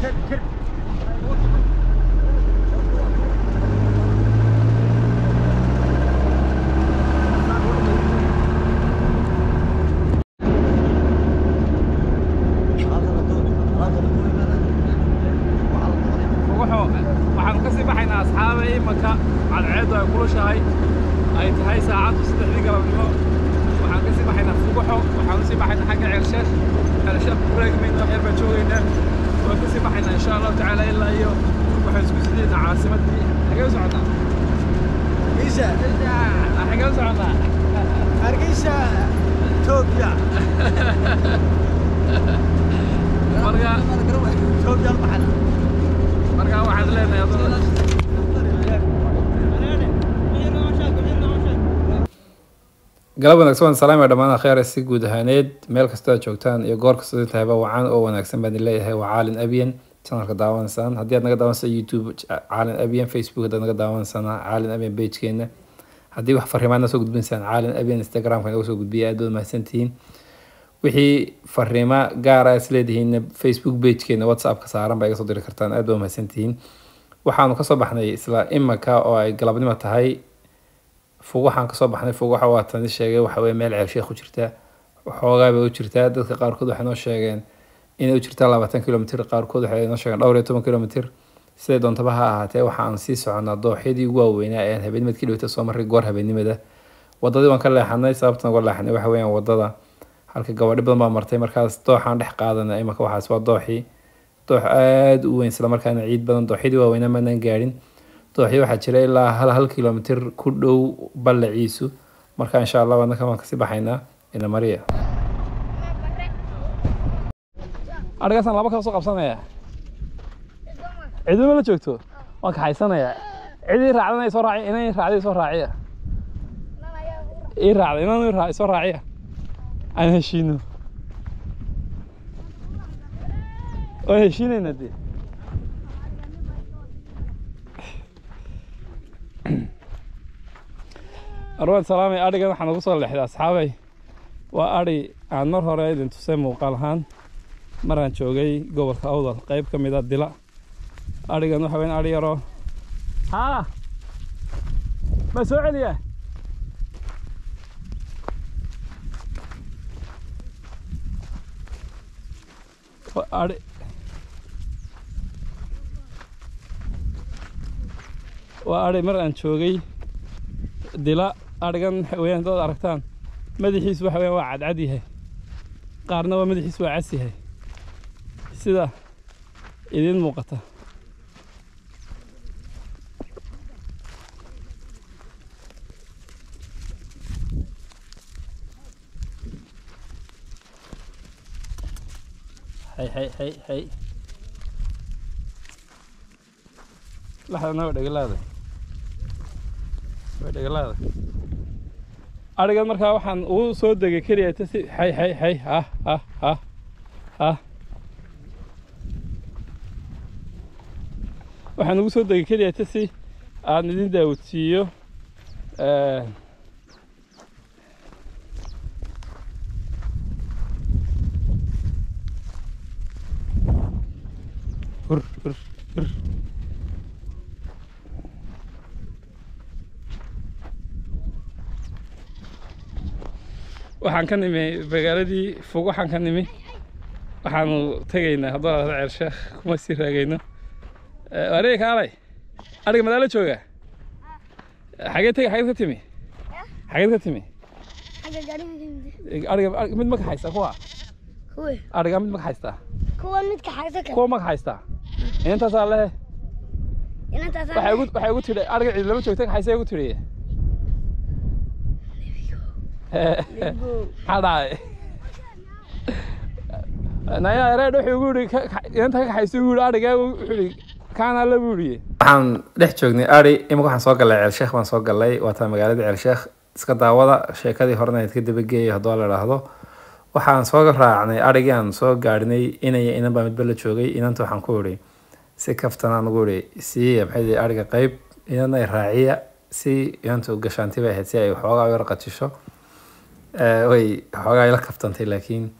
waxaan ka sii baxaynaa asxaabay imaka cadceedu ay kulushahay ay tahay saacadu 3 galabnimo waxaan ka sii baxaynaa fuuqo waxaan sii baxaynaa xagga ceelshaah ku raagmayna wax yar baan joogaynaa waan ka sii baxaynaa insha Allah tacaala ilaa iyo waxaan isku sideena caasimadii xagee socdaa Isha xagee socdaa Hargeysa Ethiopia marka Ethiopia maxal marka waxaad leenahay galab wanaagsan salaam dhammaan khayr si guud ahaaneed meel kasta aad joogtaan iyo goor kasta intayba wacan oo wanaagsan baan leeyahay waa Caalin Abiyan channelka daawanaysan haddii aad naga daawanayso YouTube Caalin Abiyan Facebook haddii naga daawanaysan Caalin Abiyan page-keena haddii wax fariimaana soo gudbinaysan Caalin Abiyan Instagram-ka inaga soo gudbiya aad mahadsantihiin wixii fariima gaar ah isleedihiin Facebook page-keena WhatsApp-ka saaran baa iga soo diri kartaan aad mahadsantihiin waxaanu ka soo baxnay isla imaka oo ay galabnimo tahay fuuq waxaan ka soo baxnay fuuq waxa waa tan sheegay waxa way meel ceelsheekh ku jirta waxoogaa bay u jirtaa dadka qaarkood waxay noo sheegeen inay u jirtaa 20 kilomitir qaarkood waxay noo sheegeen 12 kilomitir sidee doontaba ha ahaatee waxaan sii soconaa dooxyadii ugu waaweynaa ee habeenimidkii dhawta soo maray goor habeenimada wadadii waan ka leexanay sababtan uga leexanay waxa weeyaan wadada halka gabadhi badan baa martay markaas dooxaan dhex qaadanay imaka waxaas waa doox aad u weyn isla markaana ciid badan dooxyadii waaweynaa maanaan gaarin dooxyo waxaa jira ilaa hal kilomitir ku dhow ballaciisu marka insha Allah wadna kamaan ka sii baxaynaa ina mariya argaasan laba kala soo qabsanaya ciidamo la joogto waan ka haysanaya cidii raacdanay soo raaci inay raacday soo raaciya raacday inay raacay soo raaciya aan heshiino oo heshiinayna dee أروح سلامي أرجع نحن نوصل لحد أصحابي وأري عن مر هراء إذا تسمو قالهان مرة نشوجي جوبر أوضل قريب كم إذا دلا أرجع نروح وين أري يرى ها مسؤولية وأري وأري مرة نشوجي دلا أرجعن وين دول أركتان مدحيس وحوي وعد عديه قارنا ومدحيس وعسيه سيدا إذن موقته هاي لحظة نوع دقيقة أرجع مركا وحن وصود دقيقة كريه تسي هاي ها وحن وصود دقيقة كريه تسي عن دين داوتيو هر waxaan ka nimay bagaaladii fuuq waxaan ka nimay waxaanu tagaynaa hadda ceelsheekh kuma sii raagayno areey kaalay ariga madaala jooga xageed ka timi ariga mid ma ka haysta kuwa ariga mid ma ka haysta kuwa ma ka haysta intaasaa leh waxay ugu tidhi ariga cid lama joogta ka haysta ugu tidhi حداي نايا ريد وحي ugu yiri inta ka haysto ugu ariga wuxuu kaana la buuriye waxaan dhex joognay ari imika waxaan soo galay ceelsheekh baan soo galay waa magaalada ceelsheekh iska daawada sheekadii horena ka dabageeyay hadoo la raahdo waxaan soo raacnay arigaan soo gaadhnay inaan baa mid bal joogay inanta waxaan ku yiri si kaftanaan ugu yiri si maxay ariga qayb inaan ay raaciya si inta gashaantii bay ahayd si ay xoogaa yar qatisho way xoogaa ila kaftantay laakiin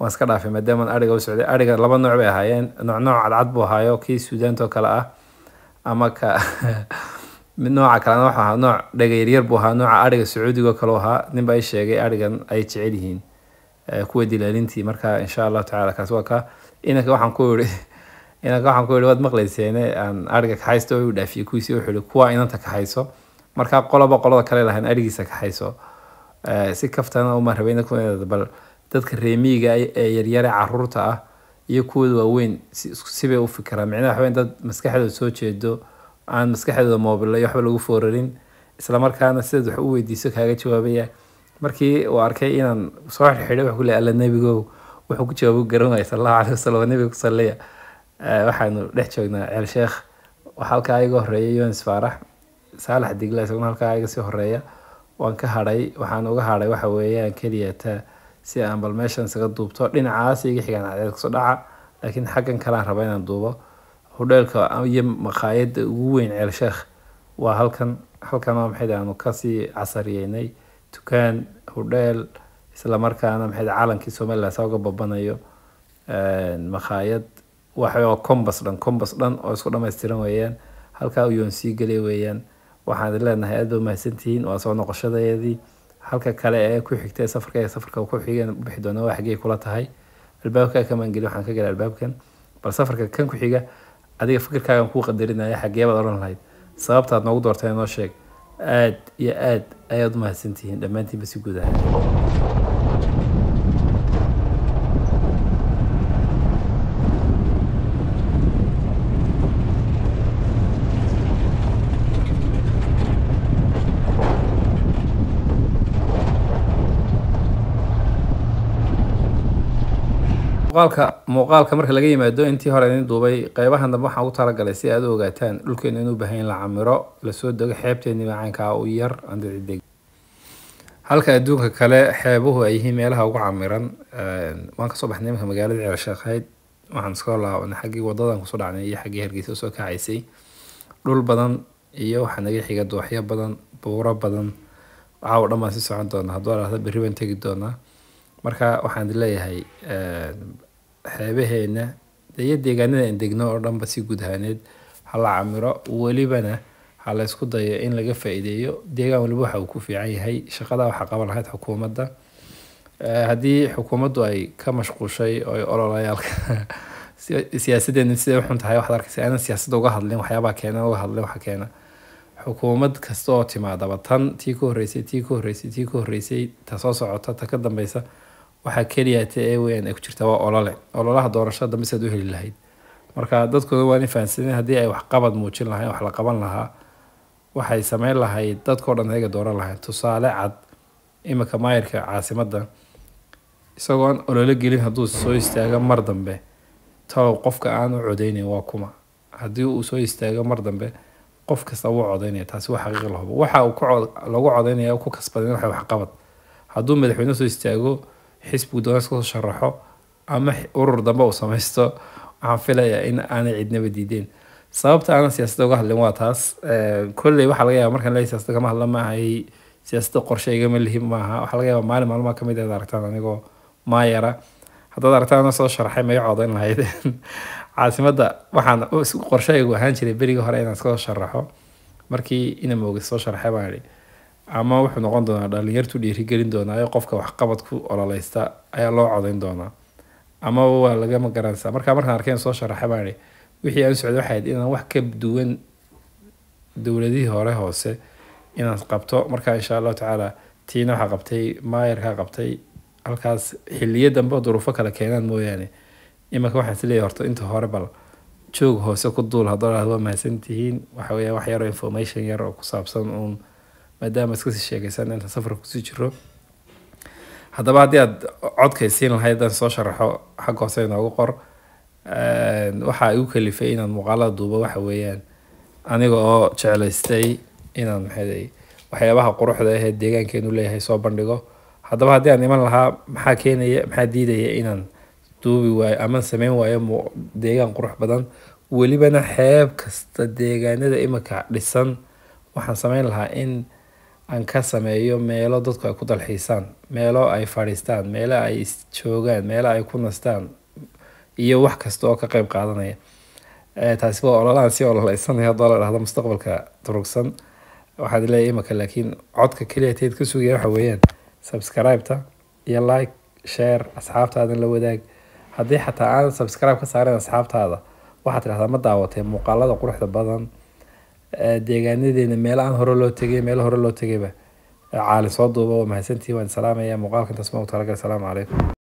waan iska dhaafay maadaama ariga u socday. Ariga laba nooc bay ahaayeen, nooc cadcad buu ahaayo kii Suudaanta oo kale ah, ama ka mid nooca kalena waxa ahaa nooc dhageeryar buu ahaa, nooca ariga Sacuudiga oo kale ahaa. nin baa ii sheegay arigan ay jecel yihiin kuwa dilaalintii. marka insha Allah tacaala kaas waa ka inanka waxaan ku yiri waad maqlayseen aan ariga ka haysto oo u dhaafiyay kuwiisii wuxuu kuwa inanta ka hayso. marka qolada kale lahayn arigiisa ka hayso si kaftana uma rabayna ku bal dadka reemiga ee yaryar caruurta ah iyo kuwa waaweyn sibay u fikiraan. macnaheedu waxa dad maskaxdooda soo jeedo aan maskaxdooda mobile iyo waxba lagu foorarin, isla markaana sida wax u weydiiso kaaga jawaabaya. markii uu arkay inaan soo xidhay wax ku leeyahay alla nabiga wuxuu ku jawaabo garanayay sallallahu alayhi wasallam nabiga ku sallaya. waxaanu dhex joognaa ceel sheekh waxa halka iga horeeyay Yunus Faarax Saalax Digle isaguna halka iga sii horeeya. waan ka hadhay waxaan uga hadhay waxa weeyaan kaliya si aan bal meeshan isaga duubto dhinacaas iga xigaan ceel ku soo dhaca, laakiin xaggan kale aan rabaa inaan duubo hodheelka iyo maqaayadda ugu weyn ceel sheekh waa halkan waa maxay aanu ka sii casariyeynay dukaan hodheel isla markaana maxay calankii Soomaaliya soo babanayo maqaayad waxa kombas dhan oo isku dhameystiran weeyaan. halka uu sii galay weeyaan. waxaan leenahay aad u mahadsantihiin waa soo noqoshadeedii. halka kale ee ku xigtay safarka ku xigeen bixi doona wax xigay kula tahay albaabka kama geli waxaan ka galay albaabkan bal safarka kan ku xiga adiga fikirkaaga ku qadarinaya xagee baad oran lahayd sababta aad noogu doortay noo sheeg. aad iyo aad ayaad u mahadsantihiin dhammaantiin si guud ahaan. muuqaalka marka laga yimaado intii hore in duubay qaybahan dambe waxaan u talagalay si aad u ogaataan dhulkeena inuu baahan la camiro la soo dago xeebteena macaanka u yar andadeg. halka adduunka kale xeebuhu ay yihiin meelaha ugu camiran. waan ka soo baxnay magaalada Ceel Sheekhayd waxaan soo laabanay xaggii wadadan ku soo dhacnay iyo xaggii Hargeysa soo kacaysay. dhul badan iyo waxa naga xiga dooxyo badan buuro badan waxa dhammaan si socon doona haddii la berri baan tagi doona. marka waxaan leeyahay xeebaheena deegaanada aan degno oo dhanba si guud ahaaneed hala camiro walibana hala isku dayo in laga faa'iideeyo deegaan waliba waxa uu ku fiican yahay. shaqada waxa qaban lahayd xukuumadda haddii xukuumaddu ay ka mashquushay oo ololayaalka siyaasadeena sida waxun tahay wax arkaysa aan siyaasadda uga hadlin waxyaabaha keena xukuumad kasta oo timaadaba tan tii ku horeysay ta soo socota ta ka dambaysa waxa kaliya ee weyn ay ku jirtaa waa ololaha doorashada dambe sidoo heli lahayd. marka dadkooda waa in fahansaneen haddii ay wax qabad muujin lahayn wax la qaban lahaa waxay sameyn lahayd dadkoo dhan ayaga dooran lahayn. tusaale cad imika maayirka caasimadda isagoo olole gelin hadduu soo istaago mar dambe taw qofka aan u codeynin waa kuma haddii uu soo istaago mar dambe qof kasta wuu codeynaya. taasi waa xaqiiq la hubo waxa uu lagu codeynaya ku kasbaday wax qabad. hadduu madaxweyne soo istaago xisbigu doona soo sharaxo ama urur dambe uu samaysto waxaan filayaa in aanay cidnaba diideen. sababta aan siyaasadda uga hadlin waa taas. kolley waxa laga yaabaa markaan leeyahay siyaasadda kama hadla maahay siyaasadda qorsheyga ma lihi maaha. waxa laga yaabaa maalmaha kamid ah aragtaan anigoo maayara haddaad aragtaan soo sharaxay ma codeyn lahayd. caasimadda waxaan qorsheygu ahaan jiray berigi hore inaan soo sharaxo markii ina mooga soo sharaxay baan yiri ama wuxuu noqon doonaa dhalinyartu dhiirigelin doonaa qofka wax qabad ku ololeysta ayaa loo codeyn doonaa ama waa laga ma garanaysaa. markaan arkeen soo sharaxay baan yiri wixii aan socdo waxay inaan wax ka duwan dawladihii hore hoose inaan qabto. marka insha Allah tacaala tiina waxa qabtay maayarka qabtay halkaas xilliyadan duruufo kala keenan mooyaane imaka waxaan isleeyahay horta inta hore bal joog hoose ku duul hadda waa mahadsantihiin. waxa weeye wax yar oo information yar oo ku saabsan maadaama iska sii sheegaysan inta safar ku sii jiro. haddaba haddii aad codkaysiin lahayd aan soo sharaxo xag hoose inoogu qor. waxa igu kalifay inaan muuqaalada duubo waxa weeyaan aniga oo jeclaystay inaan waxyaabaha quruxda ah ee deegaankeenu leeyahay soo bandhigo. haddaba haddii aan iman lahaa maxaa diidaya inaan duubi waayo ama sameyn waayo deegaan qurux badan welibana xeeb kasta deegaanada imika dhisan waxaan sameyn lahaa in aan ka sameeyo meelo dadku ay ku dalxiisaan, meelo ay fadhiistaan, meelo ay joogaan, meelo ay ku nastaan iyo wax kasta oo ka qayb qaadanaya. taasi waa ololahan si ololeysanaya haddoo la dhahdo mustaqbalka durugsan. waxaad leeyahay imaka laakiin codka keliya teed ka sugaya waxa weeyaan subscribe-ta iyo like share asxaabtaada la wadaag. haddii xataa aan subscribe ka saarin asxaabtaada waxaad tidhahdaa ma daawatay muuqaalada quruxda badan deegaanadeena meel aan hore loo tegay meel hore loo tegayba caalin soo duuba. waa mahadsantihiin, waan salaamayaa. muuqaalkan tasma u talagalay. Asalaamu calaykum.